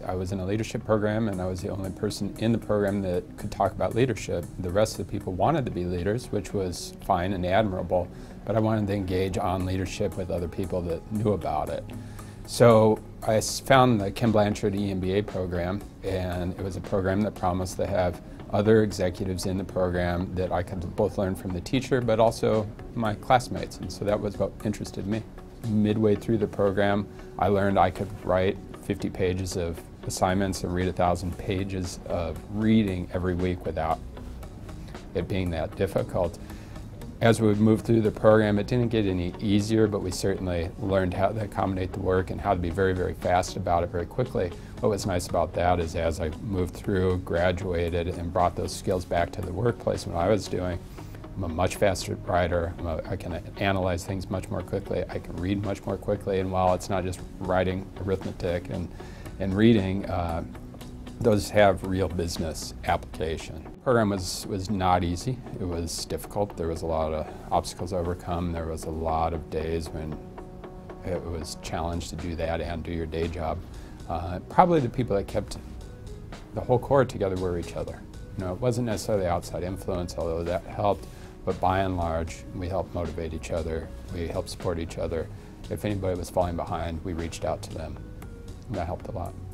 I was in a leadership program, and I was the only person in the program that could talk about leadership. The rest of the people wanted to be leaders, which was fine and admirable, but I wanted to engage on leadership with other people that knew about it. So I found the Ken Blanchard EMBA program, and it was a program that promised to have other executives in the program that I could both learn from the teacher but also my classmates, and so that was what interested me. Midway through the program, I learned I could write 50 pages of assignments and read 1,000 pages of reading every week without it being that difficult. As we moved through the program, it didn't get any easier, but we certainly learned how to accommodate the work and how to be very, very fast about it very quickly. What was nice about that is as I moved through, graduated, and brought those skills back to the workplace when I was doing, I'm a much faster writer. I can analyze things much more quickly. I can read much more quickly, and while it's not just writing arithmetic and reading, those have real business application. The program was not easy. It was difficult. There was a lot of obstacles to overcome. There was a lot of days when it was challenged to do that and do your day job. Probably the people that kept the whole core together were each other. You know, it wasn't necessarily outside influence, although that helped, but by and large, we helped motivate each other. We helped support each other. If anybody was falling behind, we reached out to them, and that helped a lot.